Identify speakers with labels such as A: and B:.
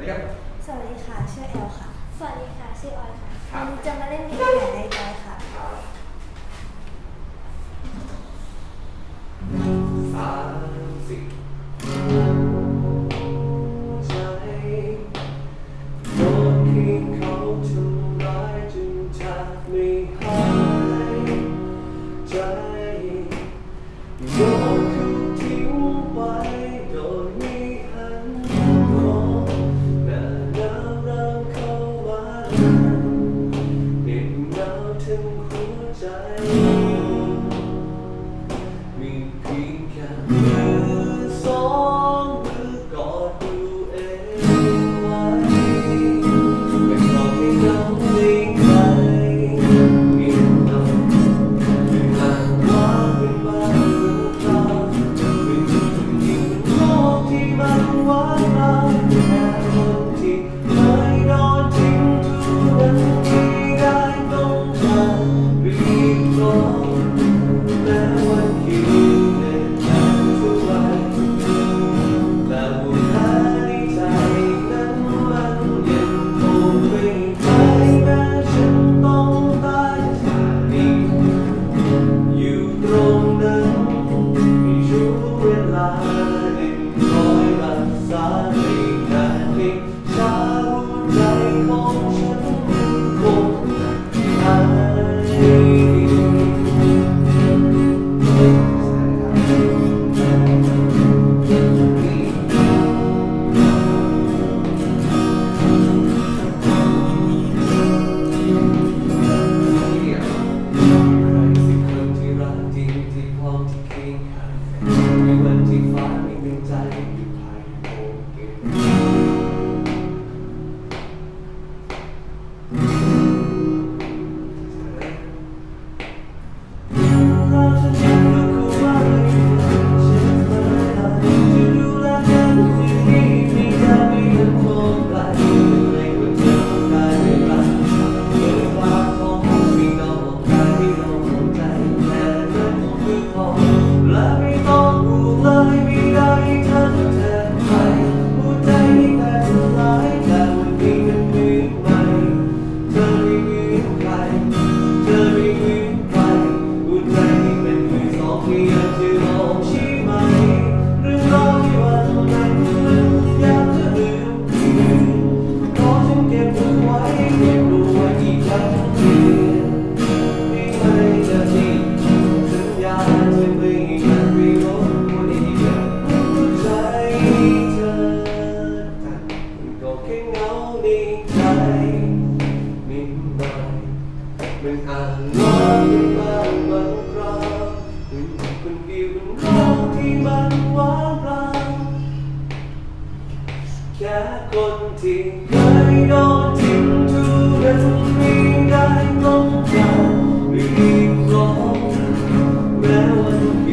A: ครับ
B: สวัสดีค่ะชื่อแอลค่ะ
C: สวัสดีค่ะชื่อออยค่ะ
B: วันนี้จะมาเล่นเกมไหนในใจค่ะ
A: 30ใจโดนที่เขาทำร้ายจนแทบไม่หายใจโดนเขาทิ้งไปโดยไม่หันมองหน้าหนาวเริ่มเข้ามาเหน็บหนาวถึงหัวใจมีเพียงแค่มือสองมือกอดอยู่เองไว้ไม่ต้องให้เหงาได้ไกลเพียงเราเป็นทางว่าเป็นบ้านของเราเป็นจุดที่เป็นโลกที่มันว่างเปล่าแค่คนที่เคยโดนทิ้งทุกนาทีได้ต้องการรีบร้องแม้วันคิวเหนื่อยแค่เท่าไรแต่บุญหาในใจนั้นมันยังคงไม่ไปแม้ฉันต้องตายนิ่งอยู่ตรงนั้นไม่รู้เวลาหนึ่งคอยรักษาไม่นานให้ชาหัวใจของฉันคงหายที่รักจริงที่พร้อมที่เคียงข้างในวันที่ฟ้าไม่เป็นใจอยู่ภายในโลกเกมเราจะเจอคู่ว่าไม่ได้ฉันมาได้จะดูแลกันอย่างนี้ไม่ได้ไม่ต้องมองไกลไม่ควรเจอได้ไม่รักเมื่อฟ้าของไม่ต้องมองใครไม่ต้องมองใจแค่นั้นคือพอและไม่ต้องห่วงเลยไม่ได้ทันแทนใครหัวใจไม่แตกสลายแต่วันนี้มันเหมือนใหม่เธอไม่เหมือนใครเธอไม่เหมือนใครหัวใจที่เป็นมือสองที่อยากจะลองใช่ไหมเรื่องราวที่วันนั้นอยากจะลืมขอฉันเก็บมันไว้เก็บเอาไว้อีกครั้งเดียวไม่จะทิ้งสัญญาจะไม่ให้มันไปรบกวนอีกแล้วหัวใจเธอก็แค่เงาในใจนิดหน่อยมันอาจร้อนเป็นบางคราวเป็นคนเดียวเป็นโลกที่มันว่างเปล่าแค่คนที่เคยโดนทิ้งทุกนาทีได้ต้องการรีบร้องแม้วัน